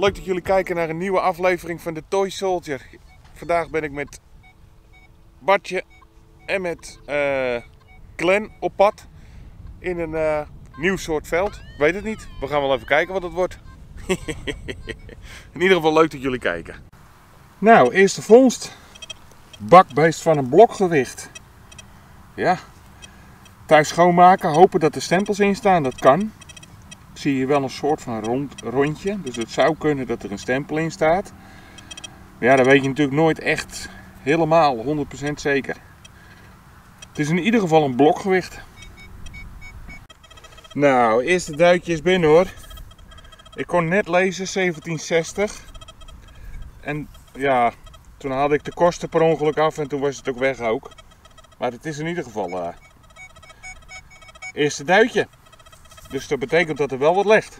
Leuk dat jullie kijken naar een nieuwe aflevering van de Toy Soldier. Vandaag ben ik met Bartje en met Glenn op pad in een nieuw soort veld. Ik weet het niet. We gaan wel even kijken wat het wordt. In ieder geval leuk dat jullie kijken. Nou, eerste vondst. Bakbeest van een blokgewicht. Ja. Thuis schoonmaken, hopen dat er stempels in staan. Dat kan. Zie je wel een soort van rondje. Dus het zou kunnen dat er een stempel in staat. Maar ja, dat weet je natuurlijk nooit echt helemaal 100% zeker. Het is in ieder geval een blokgewicht. Nou, eerste duitje is binnen hoor. Ik kon net lezen 1760. En ja, toen haalde ik de kosten per ongeluk af en toen was het ook weg ook. Maar het is in ieder geval eerste duitje. Dus dat betekent dat er wel wat ligt.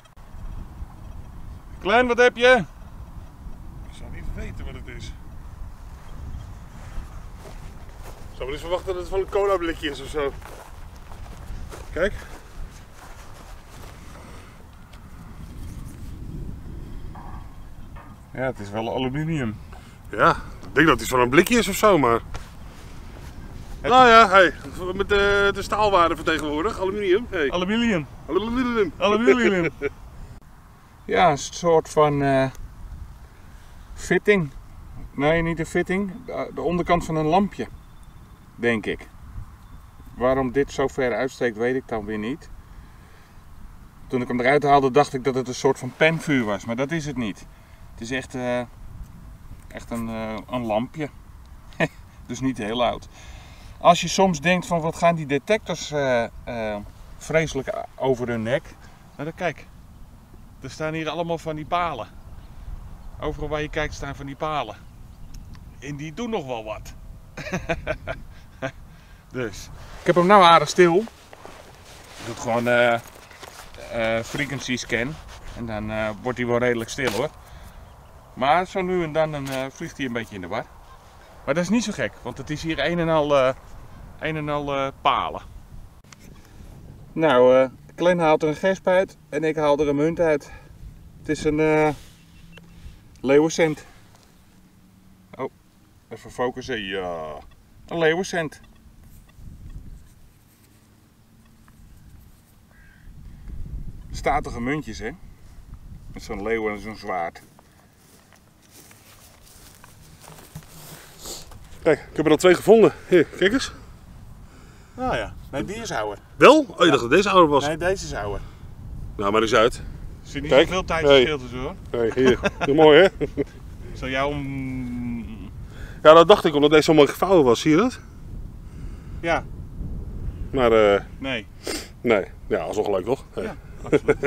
Glenn, wat heb je? Ik zou niet weten wat het is. Ik zou wel eens verwachten dat het van een cola blikje is of zo. Kijk. Ja, het is wel aluminium. Ja, ik denk dat het van een blikje is of zo, maar... Nou ja, hey, met de staalwaarde vertegenwoordig, aluminium. Hey. Aluminium. Aluminium. Aluminium. Ja, een soort van fitting. Nee, niet een fitting. De onderkant van een lampje, denk ik. Waarom dit zo ver uitsteekt, weet ik dan weer niet. Toen ik hem eruit haalde, dacht ik dat het een soort van penvuur was, maar dat is het niet. Het is echt een lampje. Dus niet heel oud. Als je soms denkt van wat gaan die detectors vreselijk over hun nek. Nou dan kijk, er staan hier allemaal van die palen. Overal waar je kijkt staan van die palen. En die doen nog wel wat. Dus, ik heb hem nou aardig stil. Ik doe gewoon frequency scan. En dan wordt hij wel redelijk stil hoor. Maar zo nu en dan vliegt hij een beetje in de war. Maar dat is niet zo gek, want het is hier een en al palen. Nou, Glenn haalt er een gesp uit en ik haal er een munt uit. Het is een leeuwencent. Oh, even focussen. Ja, een leeuwencent. Statige muntjes, hè? Met zo'n leeuw en zo'n zwaard. Kijk, ik heb er al 2 gevonden. Hier, kijk eens. Nou ja, nee, die is ouder. Wel? Oh, je dacht dat deze ouder was. Nee, deze is ouder. Nou, maar die is uit. Er zit niet Kijk. zoveel tijd Hey. verschil tussen hoor. Kijk, hier. Mooi hè? Zal jou Ja, dat dacht ik omdat deze zo mooi gevouwen was. Zie je dat? Ja, Maar nee. nee. Ja, alsnog leuk toch? Hey. Ja, absoluut.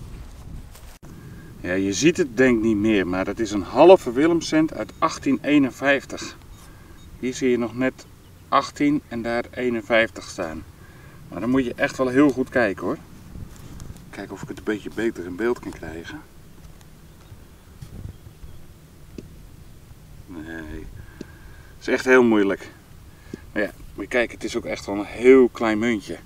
Ja, je ziet het denk ik niet meer, maar het is een halve Willemscent uit 1851. Hier zie je nog net 18 en daar 51 staan. Maar dan moet je echt wel heel goed kijken hoor. Kijken of ik het een beetje beter in beeld kan krijgen. Nee, het is echt heel moeilijk. Maar ja, moet je kijken, het is ook echt wel een heel klein muntje.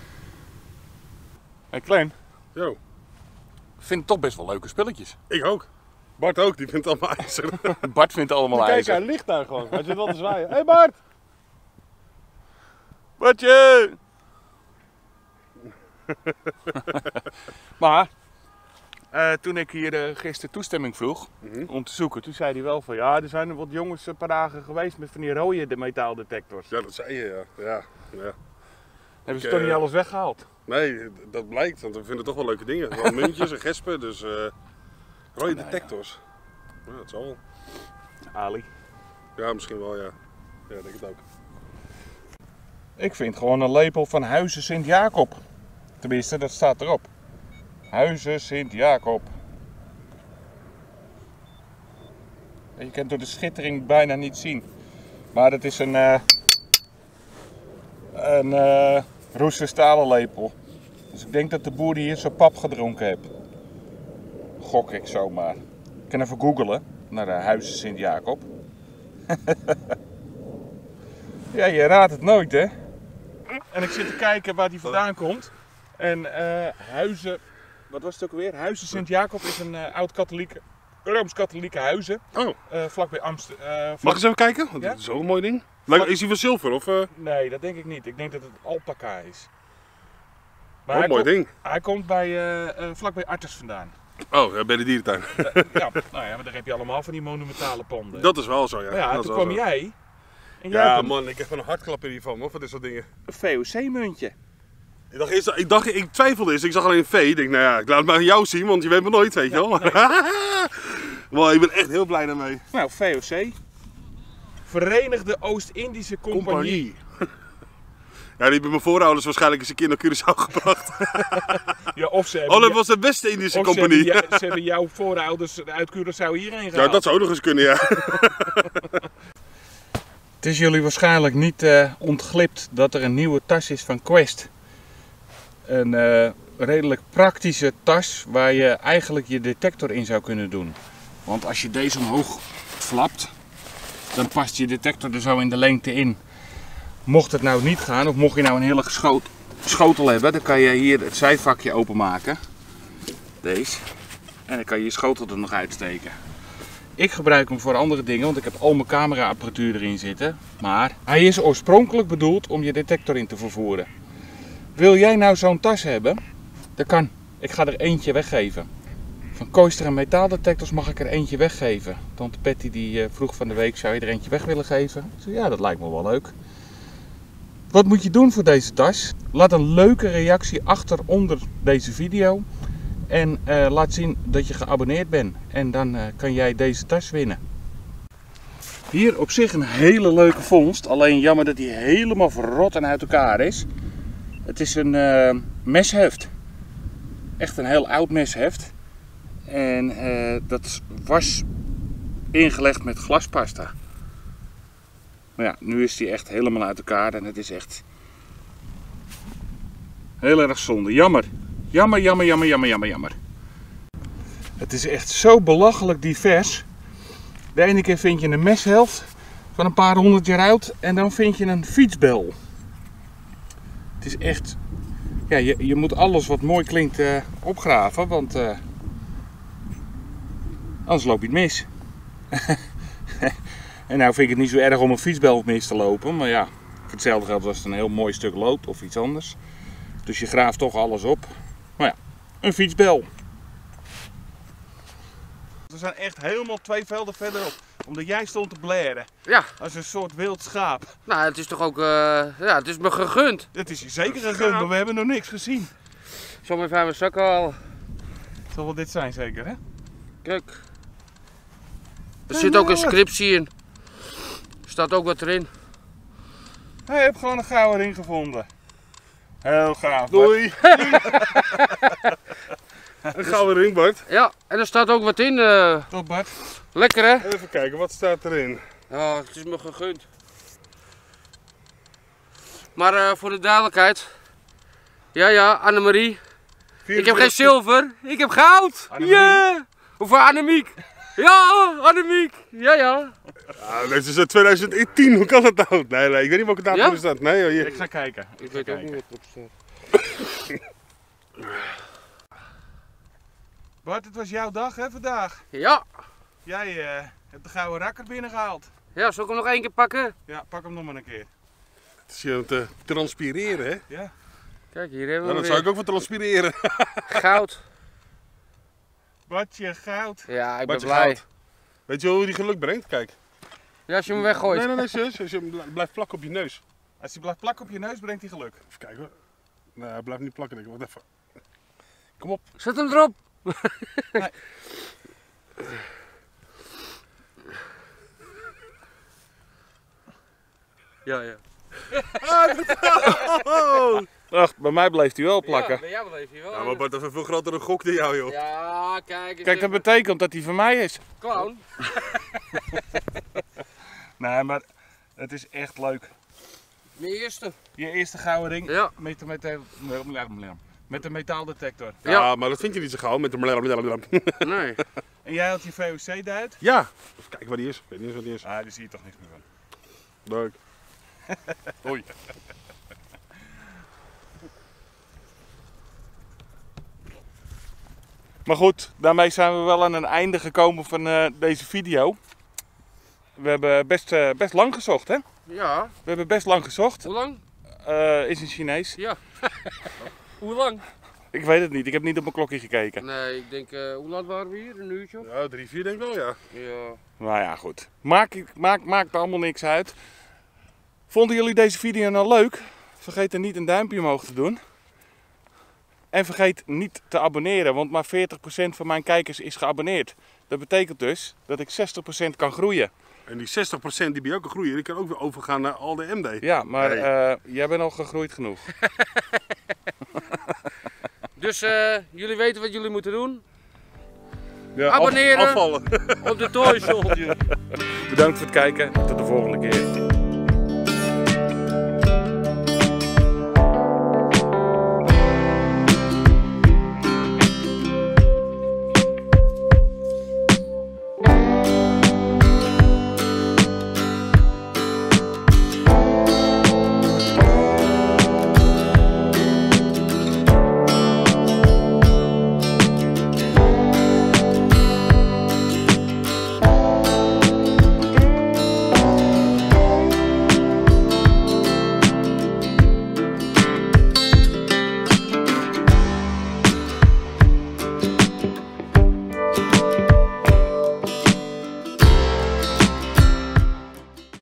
Hey Klein, Yo, ik vind het toch best wel leuke spulletjes. ik ook. Bart ook, die vindt het allemaal ijzer. Bart vindt het allemaal Kijk, ijzer. hij ligt daar gewoon. Hij zit wel te zwaaien. Hé hey Bart! Bartje! Maar toen ik hier gisteren toestemming vroeg om te zoeken, toen zei hij wel van ja, er zijn er wat jongens een paar dagen geweest met van die rode metaaldetectors. Ja, dat zei je ja. Ja. Hebben ze toch niet alles weggehaald? Nee, dat blijkt, want we vinden toch wel leuke dingen. Wel muntjes en gespen, dus rode detectors. Ja, dat zal wel. Ali. Ja, misschien wel, ja. Ja, ik denk het ook. Ik vind gewoon een lepel van Huizen Sint-Jacob. Tenminste, dat staat erop. Huizen Sint-Jacob. Je kunt door de schittering bijna niet zien. Maar het is een roeste stalen lepel. Dus ik denk dat de boer die hier zijn pap gedronken heeft. Gok ik zomaar. Ik kan even googlen naar de Huizen Sint-Jacob. Ja, je raadt het nooit hè. En ik zit te kijken waar die vandaan komt. En Huizen wat was het ook alweer? Huizen Sint-Jacob is een oud-katholieke, Rooms-katholieke huizen. Oh. Vlakbij Amsterdam. Mag ik eens even kijken? Want Ja? Dat is ook een mooi ding. Is hij van zilver of? Nee, dat denk ik niet. Ik denk dat het alpaca is. Oh, een mooi ding. Hij komt bij, vlakbij Artes vandaan. Oh, ja, bij de dierentuin. Ja, nou ja, maar daar heb je allemaal van die monumentale panden. Dat is wel zo, ja. Maar ja, dat toen is wel kwam zo. jij. En jij Ja had man, ik heb een hartklapper hiervan hoor, van dit soort dingen. een VOC-muntje. Ik twijfelde eens, ik zag alleen een V. Ik denk, nou ja, ik laat het maar aan jou zien, want je weet me nooit, weet je wel. Nee. Maar ik ben echt heel blij daarmee. Nou, VOC. Verenigde Oost-Indische Compagnie. Ja, die hebben mijn voorouders waarschijnlijk eens een keer naar Curaçao gebracht. Ja, of ze hebben, Oh, dat was de West-Indische of Compagnie. ze hebben jouw voorouders uit Curaçao hierheen gehaald. Ja, dat zou ook nog eens kunnen, ja. Het is jullie waarschijnlijk niet ontglipt dat er een nieuwe tas is van Quest. Een redelijk praktische tas waar je eigenlijk je detector in zou kunnen doen. Want als je deze omhoog flapt, dan past je detector er zo in de lengte in. Mocht het nou niet gaan, of mocht je nou een hele schotel hebben, dan kan je hier het zijvakje openmaken. Deze. En dan kan je je schotel er nog uitsteken. Ik gebruik hem voor andere dingen, want ik heb al mijn cameraapparatuur erin zitten. Maar hij is oorspronkelijk bedoeld om je detector in te vervoeren. Wil jij nou zo'n tas hebben? Dat kan. Ik ga er eentje weggeven. Van Coaster en metaaldetectors mag ik er eentje weggeven. Tante Patty die vroeg van de week, zou je er eentje weg willen geven? Ik zei, ja, dat lijkt me wel leuk. Wat moet je doen voor deze tas? Laat een leuke reactie achter onder deze video. En laat zien dat je geabonneerd bent. En dan kan jij deze tas winnen. Hier op zich een hele leuke vondst. Alleen jammer dat hij helemaal verrot en uit elkaar is. Het is een mesheft. Echt een heel oud mesheft. En dat was ingelegd met glaspasta. Maar ja, nu is hij echt helemaal uit elkaar. En het is echt heel erg zonde. Jammer. Jammer, jammer, jammer, jammer, jammer, jammer. Het is echt zo belachelijk divers. De ene keer vind je een meshelft van een paar 100 jaar oud en dan vind je een fietsbel. Het is echt... Ja, je moet alles wat mooi klinkt opgraven, want anders loop je het mis. En nou vind ik het niet zo erg om een fietsbel mis te lopen, maar ja, voor hetzelfde geld was het een heel mooi stuk lood of iets anders. Dus je graaft toch alles op. Maar ja, een fietsbel. We zijn echt helemaal 2 velden verderop, omdat jij stond te blaren. Ja. Als een soort wild schaap. Nou, het is toch ook, ja, het is me gegund. Het is je zeker gegund, maar we hebben nog niks gezien. Ik zal me even aan mijn zakken halen. Het zal wel dit zijn zeker, hè? Kijk. Er zit ook een scriptie in. Er staat ook wat erin. Hij heeft gewoon een gouden ring gevonden. Heel gaaf. Doei. Een gouden ring, Bart. Ja, en er staat ook wat in. Tot Bart. Lekker hè? Even kijken, wat staat erin? Ja, het is me gegund. Maar voor de duidelijkheid. Ja, Annemarie. Ik heb geen zilver, ik heb goud. Annemarie? Yeah. Of Annemiek. Ja, Annemiek. Ja. Ja, dit is 2010, hoe kan dat nou? Nee, ik weet niet welke datum Ja? er staat. Nee, joh, hier. Ik ga kijken. Ik weet ook niet wat erop staat. Bart, het was jouw dag hè vandaag. Ja. Jij hebt de gouden rakker binnengehaald. Ja, zal ik hem nog 1 keer pakken? Ja, pak hem nog maar een keer. Het is hier aan het transpireren, hè? Ja. Kijk, hier hebben Nou, we dat weer zou ik ook van transpireren. goud. Bartje, goud. Ja, ik ben Bartje blij. goud. Weet je hoe die geluk brengt? Kijk. Ja, als je hem weggooit. Nee, zus. Als je hem blijft plakken op je neus. Als hij blijft plakken op je neus, brengt hij geluk. Even kijken hoor. Nee, hij blijft niet plakken. Denk ik. Wacht even. Kom op. Zet hem erop. Nee. Ja. Ach, bij mij bleef hij wel plakken. Ja, bij jou bleef hij wel. Ja, maar Bart heeft een veel grotere gok dan jou, joh. Ja, kijk eens. Kijk, dat even. betekent dat hij van mij is. Clown. Nee, maar het is echt leuk. Mijn eerste. Je eerste gouden ring Ja. met de metaaldetector. Ja, maar dat vind je niet zo gauw met de Nee. En jij had je VOC-duit? Ja. Even kijken waar die is. Ik weet niet eens wat die is. Ah, daar zie je toch niks meer van. Leuk. Hoi. Maar goed, daarmee zijn we wel aan een einde gekomen van deze video. We hebben best lang gezocht, hè? Ja. We hebben best lang gezocht. Hoe lang? Is in Chinees. Ja. Hoe lang? Ik weet het niet, ik heb niet op mijn klokje gekeken. Nee, ik denk, hoe laat waren we hier? Een uurtje? Ja, 3, 4 denk ik wel, ja. Ja. Nou ja, goed. Maakt er allemaal niks uit. Vonden jullie deze video nou leuk? Vergeet er niet een duimpje omhoog te doen. En vergeet niet te abonneren, want maar 40% van mijn kijkers is geabonneerd. Dat betekent dus dat ik 60% kan groeien. En die 60% die bij jou kan groeien, die kan ook weer overgaan naar al de MD. Ja, maar Nee. jij bent al gegroeid genoeg. Dus jullie weten wat jullie moeten doen. Ja, Abonneren. Afvallen. Op de Toy Soldier. Bedankt voor het kijken. Tot de volgende keer.